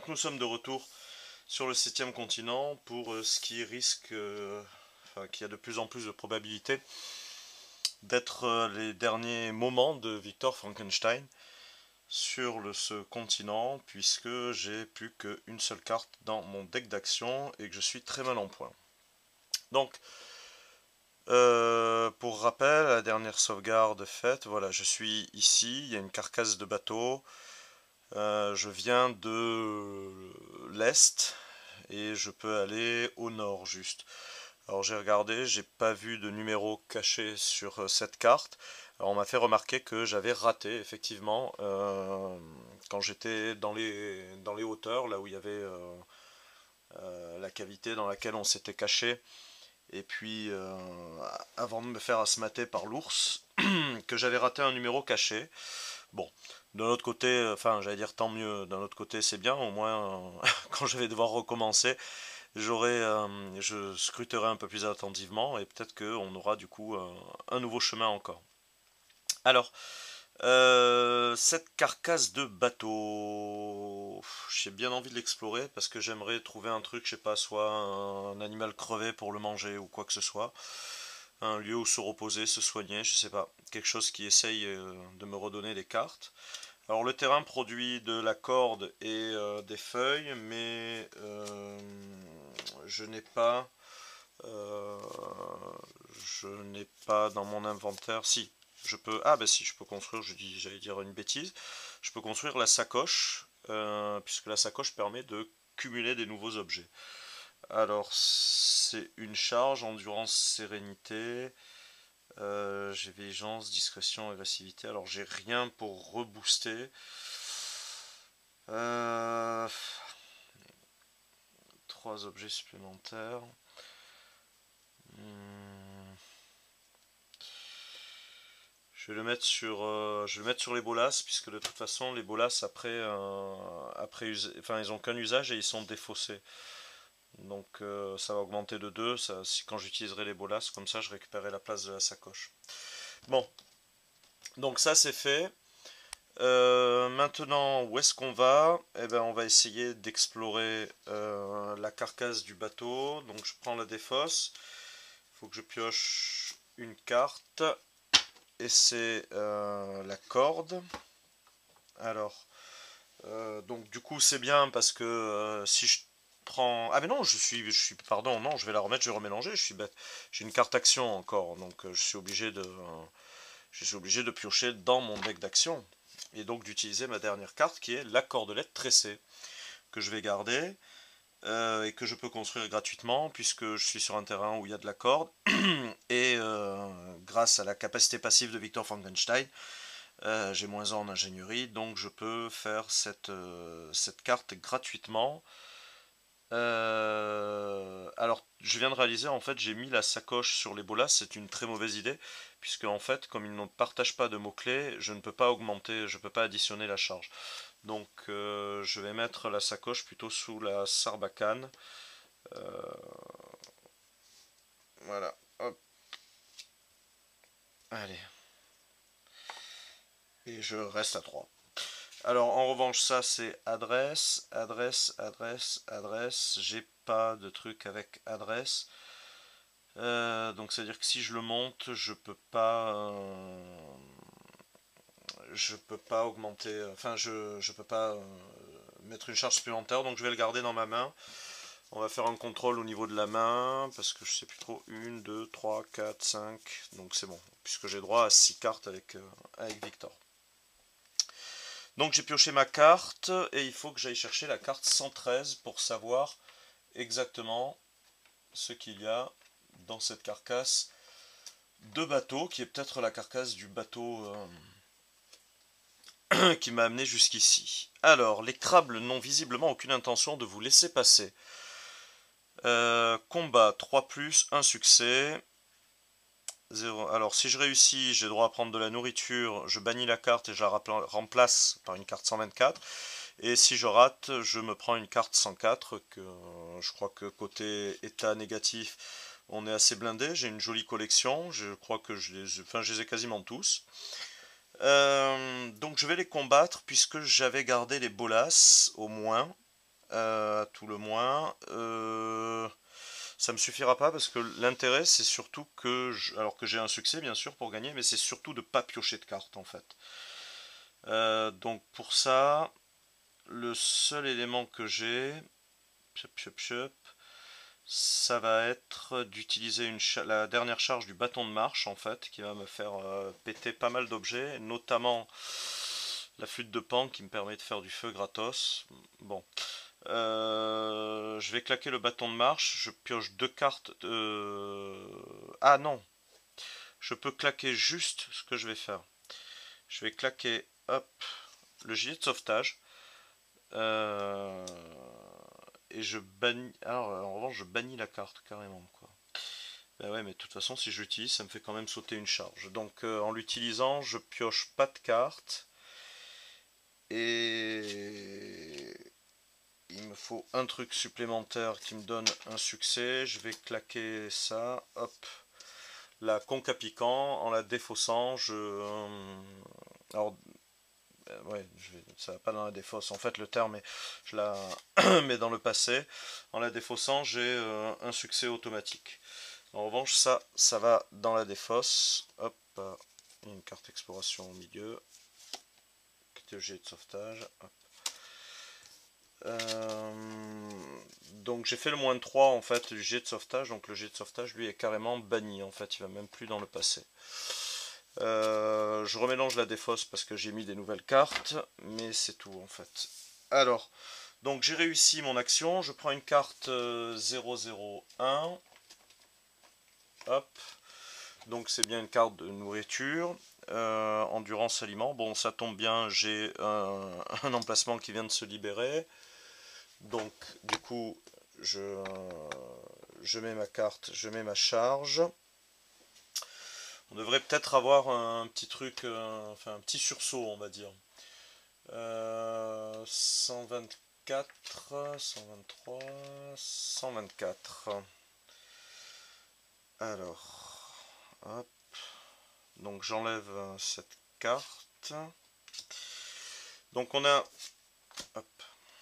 Donc nous sommes de retour sur le 7e continent pour ce qui risque, enfin qui a de plus en plus de probabilité d'être les derniers moments de Victor Frankenstein sur ce continent, puisque j'ai plus qu'une seule carte dans mon deck d'action et que je suis très mal en point. Donc, pour rappel, la dernière sauvegarde faite, voilà, je suis ici, il y a une carcasse de bateau, je viens de l'est et je peux aller au nord juste. Alors j'ai regardé, j'ai pas vu de numéro caché sur cette carte. Alors on m'a fait remarquer que j'avais raté effectivement quand j'étais dans les hauteurs, là où il y avait la cavité dans laquelle on s'était caché. Et puis avant de me faire asmater par l'ours, que j'avais raté un numéro caché. Bon, d'un autre côté, enfin j'allais dire tant mieux, d'un autre côté c'est bien, au moins quand je vais devoir recommencer, je scruterai un peu plus attentivement et peut-être qu'on aura du coup un nouveau chemin encore. Alors, cette carcasse de bateau, j'ai bien envie de l'explorer parce que j'aimerais trouver un truc, je sais pas, soit un animal crevé pour le manger ou quoi que ce soit, un lieu où se reposer, se soigner, je sais pas, quelque chose qui essaye de me redonner des cartes. Alors le terrain produit de la corde et des feuilles, mais je n'ai pas, euh, je n'ai pas dans mon inventaire. Si, je peux. Ah bah si, je peux construire. J'allais dire une bêtise. Je peux construire la sacoche, puisque la sacoche permet de cumuler des nouveaux objets. Alors c'est une charge, endurance, sérénité. J'ai vigilance, discrétion, agressivité. Alors j'ai rien pour rebooster. Euh, 3 objets supplémentaires. Hmm. Je vais le mettre sur les bolas, puisque de toute façon, les bolas, enfin, ils ont qu'un usage et ils sont défaussés. Donc, ça va augmenter de 2 quand j'utiliserai les bolas, comme ça, je récupérerai la place de la sacoche. Bon, donc ça, c'est fait. Maintenant, où est-ce qu'on va? Eh ben, on va essayer d'explorer la carcasse du bateau. Donc, je prends la défausse. Il faut que je pioche une carte. Et c'est la corde. Alors, donc du coup c'est bien parce que si je prends... Ah mais non, pardon, non, je vais la remettre, je vais remélanger, je suis bête. J'ai une carte action encore, donc je suis obligé de piocher dans mon deck d'action. Et donc d'utiliser ma dernière carte qui est la cordelette tressée, que je vais garder et que je peux construire gratuitement puisque je suis sur un terrain où il y a de la corde. Et grâce à la capacité passive de Victor Frankenstein, j'ai moins 1 en ingénierie, donc je peux faire cette carte gratuitement. Alors, je viens de réaliser, en fait, j'ai mis la sacoche sur les bolas, c'est une très mauvaise idée, puisque en fait, comme ils ne partagent pas de mots-clés, je ne peux pas augmenter, je ne peux pas additionner la charge. Donc, je vais mettre la sacoche plutôt sous la sarbacane. Euh, voilà, hop, allez, et je reste à 3. Alors en revanche ça c'est adresse, adresse, adresse, adresse. J'ai pas de truc avec adresse. Donc c'est à dire que si je le monte, je peux pas augmenter, enfin je peux pas mettre une charge supplémentaire. Donc je vais le garder dans ma main. On va faire un contrôle au niveau de la main parce que je sais plus trop. 1, 2, 3, 4, 5. Donc c'est bon puisque j'ai droit à 6 cartes avec Victor. Donc j'ai pioché ma carte et il faut que j'aille chercher la carte 113 pour savoir exactement ce qu'il y a dans cette carcasse de bateau, qui est peut-être la carcasse du bateau qui m'a amené jusqu'ici. Alors, les crabes n'ont visiblement aucune intention de vous laisser passer. Combat 3+, un succès. 0. Alors, si je réussis, j'ai droit à prendre de la nourriture, je bannis la carte et je la remplace par une carte 124. Et si je rate, je me prends une carte 104, que je crois que côté état négatif, on est assez blindé. J'ai une jolie collection, je crois que je les ai quasiment tous. Donc je vais les combattre puisque j'avais gardé les bolas au moins. à tout le moins. Ça me suffira pas parce que l'intérêt c'est surtout que, alors que j'ai un succès bien sûr pour gagner, mais c'est surtout de pas piocher de cartes en fait. Donc pour ça, le seul élément que j'ai, ça va être d'utiliser la dernière charge du bâton de marche en fait, qui va me faire péter pas mal d'objets, notamment la flûte de Pan qui me permet de faire du feu gratos. Bon, je vais claquer le bâton de marche, je pioche deux cartes. Ah non, je peux claquer juste ce que je vais faire. Je vais claquer, hop, le gilet de sauvetage. Euh, et je bannis. Alors, en revanche, je bannis la carte carrément, quoi. Ben ouais, mais de toute façon, si je l'utilise, ça me fait quand même sauter une charge. Donc, en l'utilisant, je pioche pas de carte. Et il me faut un truc supplémentaire qui me donne un succès. Je vais claquer ça. Hop. La conque à piquant. En la défaussant, alors, ouais, ça va pas dans la défausse. En fait, le terme est, je la mets dans le passé. En la défaussant, j'ai un succès automatique. En revanche, ça va dans la défausse. Hop, il y a une carte exploration au milieu. Jet de sauvetage. Hop. Donc j'ai fait le moins 3 en fait du jet de sauvetage. Donc le jet de sauvetage lui est carrément banni en fait. Il va même plus dans le passé. Je remélange la défausse parce que j'ai mis des nouvelles cartes. Mais c'est tout en fait. Alors, donc j'ai réussi mon action. Je prends une carte 001. Hop. Donc c'est bien une carte de nourriture. Endurance aliment. Bon, ça tombe bien, j'ai un emplacement qui vient de se libérer. Donc du coup, je mets ma carte, je mets ma charge. On devrait peut-être avoir un petit truc, enfin un petit sursaut, on va dire. 124, 123, 124. Alors, hop. Donc j'enlève cette carte. Donc on a... Hop.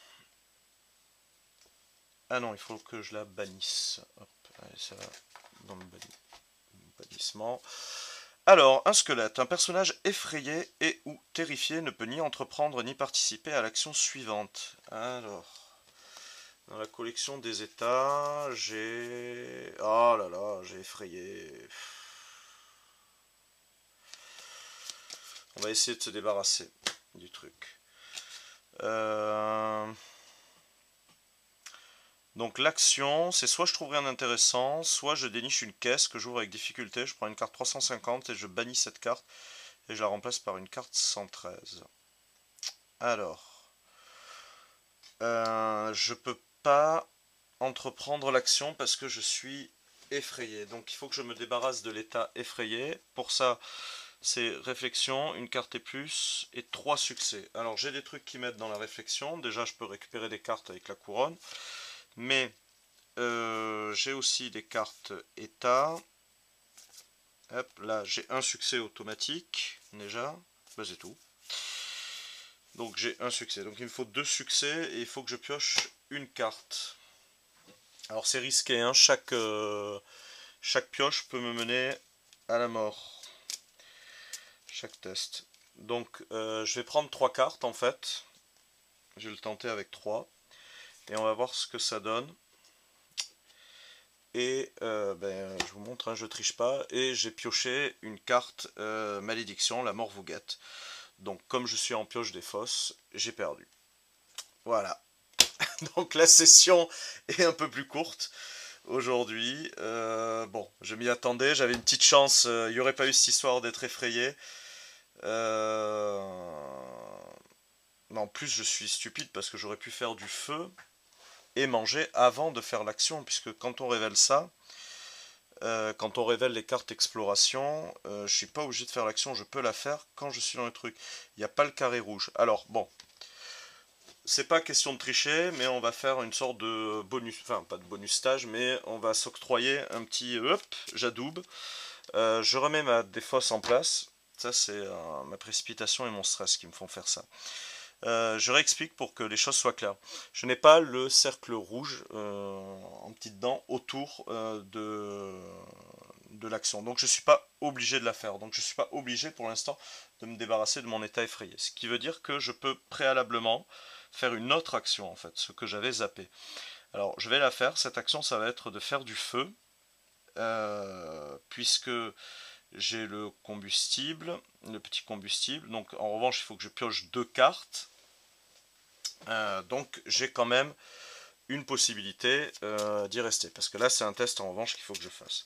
Ah non, il faut que je la bannisse. Hop, allez, ça va dans le bannissement. Alors, un squelette, un personnage effrayé et ou terrifié ne peut ni entreprendre ni participer à l'action suivante. Alors, dans la collection des états, j'ai... Oh là là, j'ai effrayé. On va essayer de se débarrasser du truc. Donc l'action, c'est soit je trouve rien d'intéressant, soit je déniche une caisse que j'ouvre avec difficulté, je prends une carte 350 et je bannis cette carte et je la remplace par une carte 113. Alors, je peux pas entreprendre l'action parce que je suis effrayé. Donc il faut que je me débarrasse de l'état effrayé. Pour ça, c'est réflexion, une carte et plus, et 3 succès. Alors j'ai des trucs qui m'aident dans la réflexion. Déjà, je peux récupérer des cartes avec la couronne. Mais j'ai aussi des cartes état. Hop, là j'ai un succès automatique déjà. Bah, c'est tout. Donc j'ai un succès. Donc il me faut 2 succès et il faut que je pioche une carte. Alors c'est risqué, hein. Chaque pioche peut me mener à la mort. Chaque test. Donc je vais prendre 3 cartes en fait. Je vais le tenter avec 3. Et on va voir ce que ça donne. Et je vous montre, hein, je triche pas. Et j'ai pioché une carte malédiction, la mort vous guette. Donc comme je suis en pioche des fosses, j'ai perdu. Voilà. Donc la session est un peu plus courte aujourd'hui. Bon, je m'y attendais, j'avais une petite chance. Il n'y aurait pas eu cette histoire d'être effrayé. Mais en plus, je suis stupide parce que j'aurais pu faire du feu et manger avant de faire l'action, puisque quand on révèle ça, quand on révèle les cartes exploration, je suis pas obligé de faire l'action, je peux la faire quand je suis dans le truc. Il n'y a pas le carré rouge. Alors bon, c'est pas question de tricher, mais on va faire une sorte de bonus, enfin pas de bonus stage, mais on va s'octroyer un petit hop, j'adoube. Je remets ma défausse en place. Ça c'est ma précipitation et mon stress qui me font faire ça. Je réexplique pour que les choses soient claires. Je n'ai pas le cercle rouge en petites dents autour de l'action. Donc je ne suis pas obligé de la faire. Donc je ne suis pas obligé pour l'instant de me débarrasser de mon état effrayé. Ce qui veut dire que je peux préalablement faire une autre action en fait, ce que j'avais zappé. Alors je vais la faire. Cette action, ça va être de faire du feu. Puisque j'ai le combustible, le petit combustible. Donc en revanche, il faut que je pioche 2 cartes. Donc j'ai quand même une possibilité d'y rester. Parce que là, c'est un test en revanche qu'il faut que je fasse.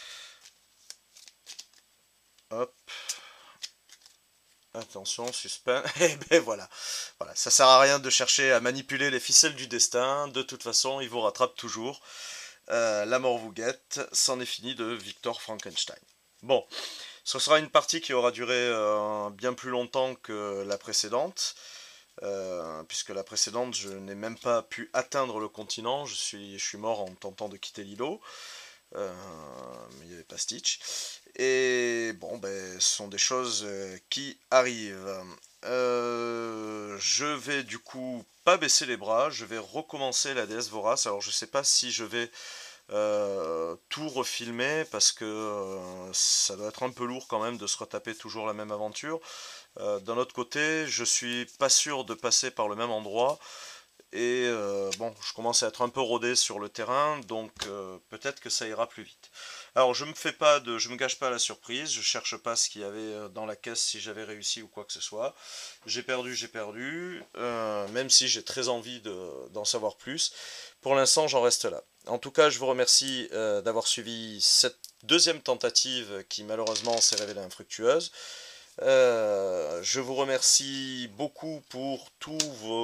Hop. Attention, suspense. Et ben voilà. Voilà. Ça sert à rien de chercher à manipuler les ficelles du destin. De toute façon, il vous rattrape toujours. La mort vous guette. C'en est fini de Victor Frankenstein. Bon, ce sera une partie qui aura duré bien plus longtemps que la précédente. Puisque la précédente, je n'ai même pas pu atteindre le continent. Je suis mort en tentant de quitter l'îlot. Mais il n'y avait pas Stitch. Et bon, ben, ce sont des choses qui arrivent. Je vais du coup pas baisser les bras, je vais recommencer la déesse Vorace. Alors je sais pas si je vais tout refilmer parce que ça doit être un peu lourd quand même de se retaper toujours la même aventure. D'un autre côté, je suis pas sûr de passer par le même endroit. Et bon, je commence à être un peu rodé sur le terrain, donc peut-être que ça ira plus vite. Alors je me gâche pas à la surprise, je cherche pas ce qu'il y avait dans la caisse si j'avais réussi ou quoi que ce soit. J'ai perdu, même si j'ai très envie d'en savoir plus. Pour l'instant, j'en reste là. En tout cas, je vous remercie d'avoir suivi cette deuxième tentative qui malheureusement s'est révélée infructueuse. Je vous remercie beaucoup pour tous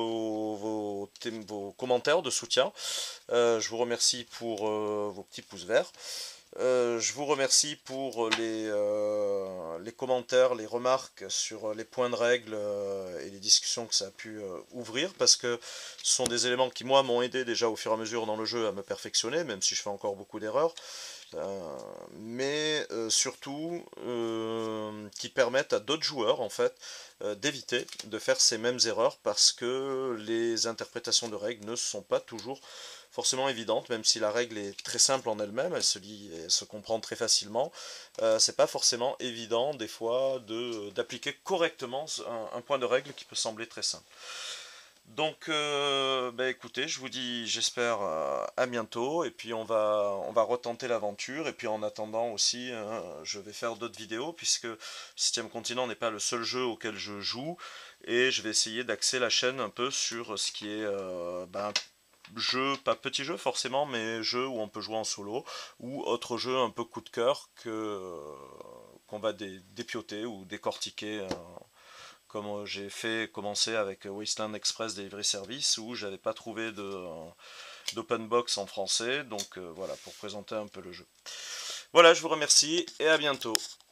vos commentaires de soutien. Je vous remercie pour vos petits pouces verts. Je vous remercie pour les commentaires, les remarques sur les points de règle et les discussions que ça a pu ouvrir, parce que ce sont des éléments qui, moi, m'ont aidé déjà au fur et à mesure dans le jeu à me perfectionner, même si je fais encore beaucoup d'erreurs. Mais surtout qui permettent à d'autres joueurs en fait d'éviter de faire ces mêmes erreurs parce que les interprétations de règles ne sont pas toujours forcément évidentes, même si la règle est très simple en elle-même, elle se lit et elle se comprend très facilement. C'est pas forcément évident des fois d'appliquer correctement un point de règle qui peut sembler très simple. Donc, bah écoutez, je vous dis, j'espère à bientôt, et puis on va retenter l'aventure, et puis en attendant aussi, je vais faire d'autres vidéos, puisque Septième Continent n'est pas le seul jeu auquel je joue, et je vais essayer d'axer la chaîne un peu sur ce qui est ben, jeu, pas petit jeu forcément, mais jeu où on peut jouer en solo, ou autre jeu un peu coup de cœur qu'on va dépioter ou décortiquer comme j'ai fait commencer avec Wasteland Express Delivery Service où j'avais pas trouvé d'open box en français, donc voilà, pour présenter un peu le jeu. Voilà, je vous remercie et à bientôt.